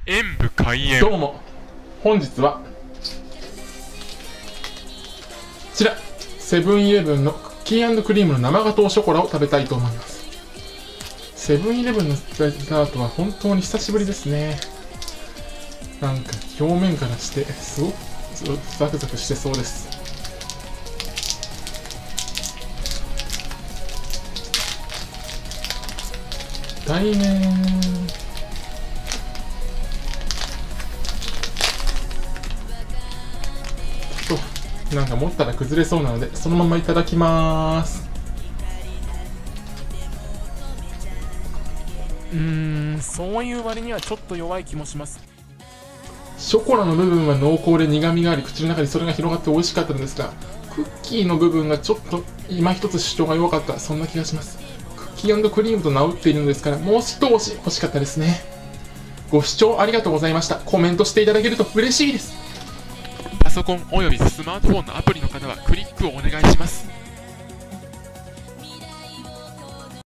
演武開演。 どうも、本日はこちらセブンイレブンのクッキー&クリームの生ガトーショコラを食べたいと思います。セブンイレブンのデザートは本当に久しぶりですね。なんか表面からしてすごくザクザクしてそうです。題名なんか持ったら崩れそうなのでそのままいただきます。 そういう割にはちょっと弱い気もします。 ショコラの部分は濃厚で苦みがあり、口の中にそれが広がって美味しかったのですが、クッキーの部分がちょっと今一つ主張が弱かった、そんな気がします。クッキー&クリームと名打っているのですから、もう少し欲しかったですね。ご視聴ありがとうございました。コメントしていただけると嬉しいです。 パソコンおよびスマートフォンのアプリの方はクリックをお願いします。